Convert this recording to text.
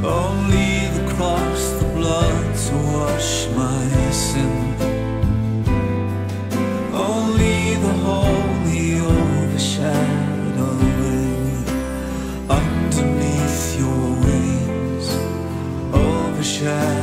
Only the cross, the blood to wash my sin. Only the holy overshadowing underneath your wings. Overshadowing.